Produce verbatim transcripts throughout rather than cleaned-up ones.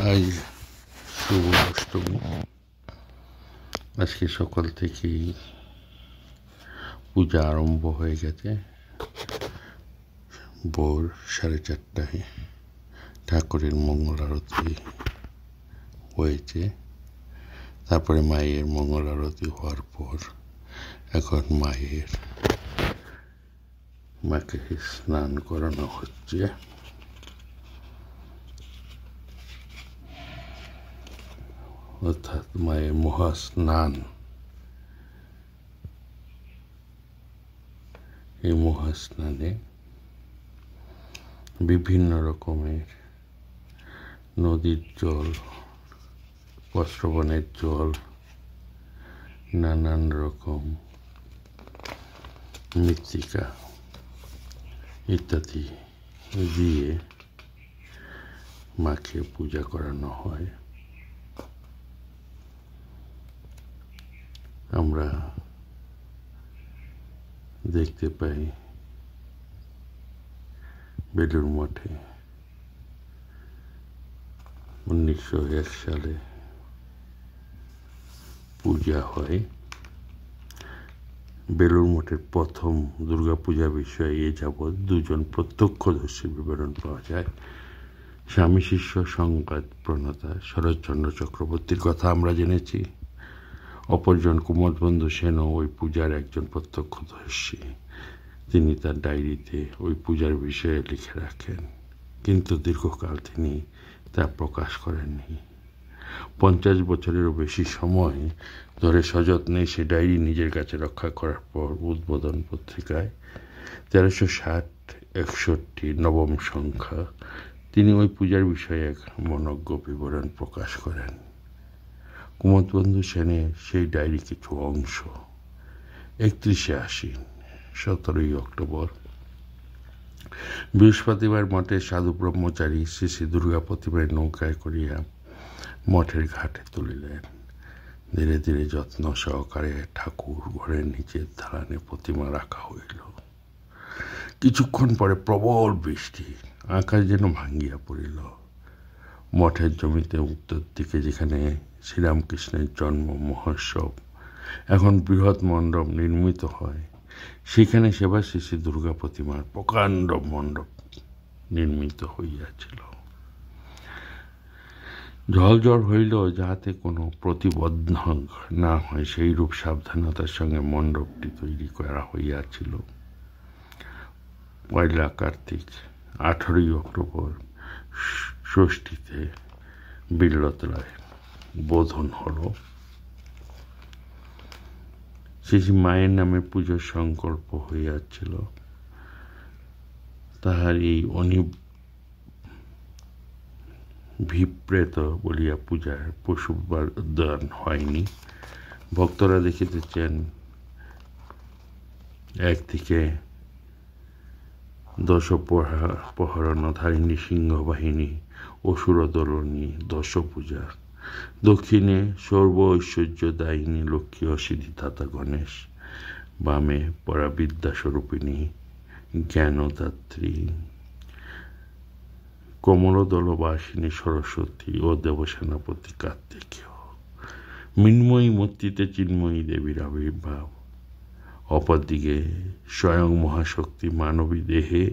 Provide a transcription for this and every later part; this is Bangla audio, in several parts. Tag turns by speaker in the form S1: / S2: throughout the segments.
S1: আজ শুভ অষ্টমী। আজকে সকাল থেকেই পূজা আরম্ভ হয়ে গেছে। ভোর সাড়ে চারটায় ঠাকুরের মঙ্গল আরতি হয়েছে। তারপরে মায়ের মঙ্গল আরতি হওয়ার পর এখন মায়ের মাকে স্নান করানো হচ্ছে। অর্থাৎ মায়ের মহাস্নান। এই মহাস্নানে বিভিন্ন রকমের নদীর জল, প্রস্রবণের জল, নানান রকম মৃত্তিকা ইত্যাদি দিয়ে মাকে পূজা করানো হয়। আমরা দেখতে পাই বেলুড় মঠে উনিশশো এক সালে পূজা হয়। বেলুড় মঠের প্রথম দুর্গাপূজা বিষয়ে এ যাবৎ দুজন প্রত্যক্ষদর্শীর বিবরণ পাওয়া যায়। স্বামী শিষ্য সংবাদ প্রণেতা শরৎচন্দ্র চক্রবর্তীর কথা আমরা জেনেছি। অপরজন কুমোদবন্ধু সেনও ওই পূজার একজন প্রত্যক্ষদর্শী। তিনি তার ডায়েরিতে ওই পূজার বিষয়ে লিখে রাখেন, কিন্তু দীর্ঘকাল তিনি তা প্রকাশ করেননি। পঞ্চাশ বছরেরও বেশি সময় ধরে সযত্নে সে ডায়েরি নিজের কাছে রক্ষা করার পর উদ্বোধন পত্রিকায় তেরোশো ষাট একষট্টি নবম সংখ্যা তিনি ওই পূজার বিষয়ে এক মনজ্ঞ বিবরণ প্রকাশ করেন। কুমোদবন্ধু সেনের সেই ডায়েরি কিছু অংশ। একত্রিশে আশ্বিন সতেরোই অক্টোবর বৃহস্পতিবার মঠের সাধু ব্রহ্মচারী শ্রী শ্রী দুর্গা প্রতিমায় নৌকায় করিয়া মঠের ঘাটে তুলিলেন। ধীরে ধীরে যত্ন সহকারে ঠাকুর ঘরের নিচের দালানে প্রতিমা রাখা হইল। কিছুক্ষণ পরে প্রবল বৃষ্টি, আকাশ যেন ভাঙ্গিয়া পড়িল। মঠের জমিতে উত্তর দিকে, যেখানে শ্রীরামকৃষ্ণের জন্ম মহোৎসব এখন বৃহৎ মণ্ডপ নির্মিত হয়, সেখানে সেবা শ্রী শ্রী দুর্গা প্রতিমার প্রকাণ্ড মণ্ডপ নির্মিত হইয়াছিল। ঝলঝল হইল, যাহাতে কোনো প্রতিবন্ধক না হয় সেই রূপ সাবধানতার সঙ্গে মণ্ডপটি তৈরি করা হইয়াছিল। পয়লা কার্তিক আঠারোই অক্টোবর ষষ্ঠীতে বিল্লতলায় বোধন হল। শ্রী মায়ের নামে পুজোর সংকল্প হইয়াছিল। তাহার এই অনিভিপ্রেত বলিয়া পূজার পশুদান হয়নি। ভক্তরা দেখিতেছেন, একদিকে দশ প্রহরণধারিণী সিংহবাহিনী অসুরদলনী দশ পূজা, দক্ষিণে সর্ব ঐশ্বর্যদায়িনী লক্ষ্মী ও সিদ্ধিদাতা গণেশ, বামে পরাবিদ্যা স্বরূপিণী জ্ঞানদাত্রী কমলদলবাসিনী সরস্বতী ও দেবসেনাপতি কার্তিকেয়। মৃন্ময়ী মূর্তিতে চিন্ময়ী দেবীর আবির্ভাব। অপরদিকে স্বয়ং মহাশক্তি মানবী দেহে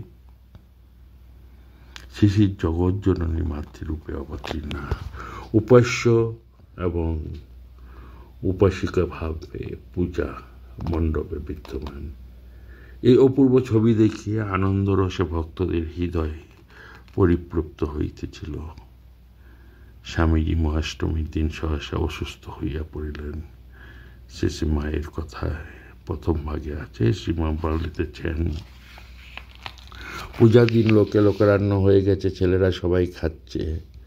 S1: শিশির জগৎজননী মাতৃরূপে অবতীর্ণা, উপাস্য এবং উপাসিকা ভাবে পূজা মণ্ডপে বিদ্যমান। এই অপূর্ব ছবি দেখিয়ে আনন্দরসে ভক্তদের হৃদয় পরিপ্লুপ্ত হইতেছিল। স্বামীজি মহাষ্টমীর দিন সহসা অসুস্থ হইয়া পড়িলেন। শ্রী শ্রী মায়ের কথায় প্রথম ভাগে আছে। শ্রীমা বলিতেছেন, পূজার দিন লোকে লোকারণ্য হয়ে গেছে, ছেলেরা সবাই খাচ্ছে।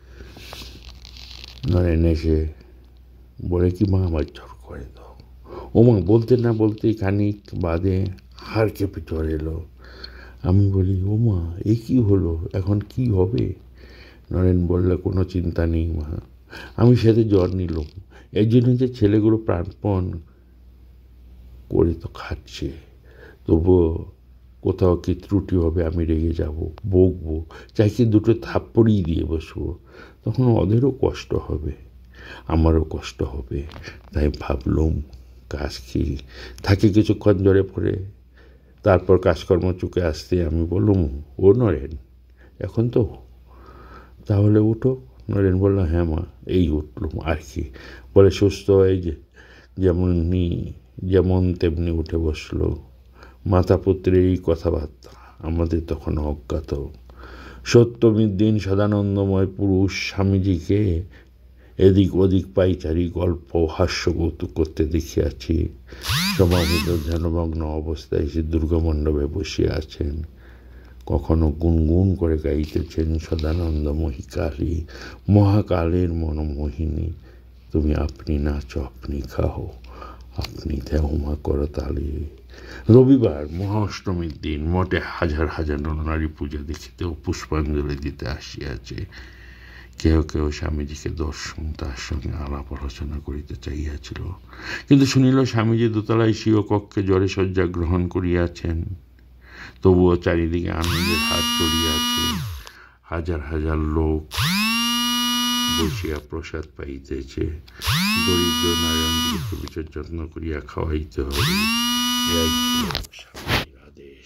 S1: নরেন এসে বলে কি, মা আমার জ্বর করে দাও। ও মা বলতে না বলতেই খানিক বাদে হাড় কেঁপে জ্বর এলো। আমি বলি, ও মা এ কি হলো, এখন কি হবে? নরেন বললে, কোনো চিন্তা নেই মা, আমি সাথে জ্বর নিলাম এই জন্য যে ছেলেগুলো প্রাণপণ করে তো খাচ্ছে, তবুও কোথাও কি ত্রুটি হবে আমি রেগে যাব, বকবো, চাই কি দুটো থাপ্পড়ই দিয়ে বসবো। তখন ওদেরও কষ্ট হবে, আমারও কষ্ট হবে। তাই ভাবলুম কাজ কি থাকে কিছুক্ষণ জোরে পড়ে, তারপর কাজকর্ম চুকে আসতে আমি বললুম, ও নরেন এখন তো তাহলে উঠো। নরেন বলল, হ্যাঁ মা এই উঠলুম আর কি। বলে সুস্থ হয়ে যে যেমনি যেমন তেমনি উঠে বসলো। মাতা পুত্রের এই কথাবার্তা আমাদের তখন অজ্ঞাত। সপ্তমীর দিন সদানন্দময় পুরুষ স্বামীজিকে এদিক ওদিক পাইচারি গল্প হাস্য কৌতুক করতে দেখিয়াছি। সমাহিত ধ্যানমগ্ন অবস্থায় সে দুর্গামণ্ডপে বসিয়া আছেন, কখনো গুনগুন করে গাইতেছেন, সদানন্দময়ী কালী, মহাকালের মনমোহিনী, তুমি আপনি নাচো আপনি খাও, আপনি দেহমা করো তালে। রবিবার মহা অষ্টমীর দিন মঠে হাজার হাজার নরনারী পূজা দেখিতে ও পুষ্পাঞ্জলি দিতে আসিয়াছে। কেহ কেউ স্বামীজিকে দর্শন তার সঙ্গে আলাপ আলোচনা করিতে চাইয়াছিল, কিন্তু শুনিল স্বামীজি দোতলায় স্বীয় কক্ষে জ্বরে শয্যা গ্রহণ করিয়াছেন। তবুও চারিদিকে আনন্দের হাত চড়িয়াছে, হাজার হাজার লোক বসিয়া প্রসাদ পাইতেছে। দরিদ্র নারায়ণকে বিশেষ যত্ন করিয়া খাওয়াইতে হবে, এরাই ছিল স্বামীর আদেশ।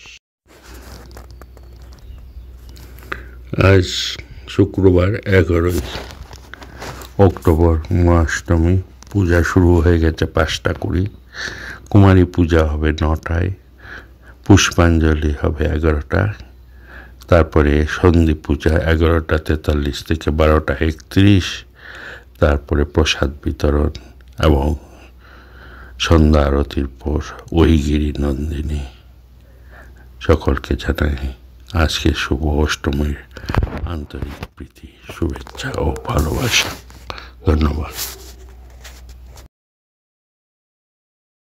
S1: আজ শুক্রবার এগারোই অক্টোবর মহাষ্টমী। পূজা শুরু হয়ে গেছে পাঁচটা কুড়ি, কুমারী পূজা হবে নটায়, পুষ্পাঞ্জলি হবে এগারোটা, তারপরে সন্ধি পূজা এগারোটা তেতাল্লিশ থেকে বারোটা একত্রিশ, তারপরে প্রসাদ বিতরণ এবং সন্ধ্যা আরতির পর ওইগিরি নন্দিনী। সকলকে জানাই আজকে শুভ অষ্টমীর আন্তরিক প্রীতি, শুভেচ্ছা ও ভালোবাসা। ধন্যবাদ।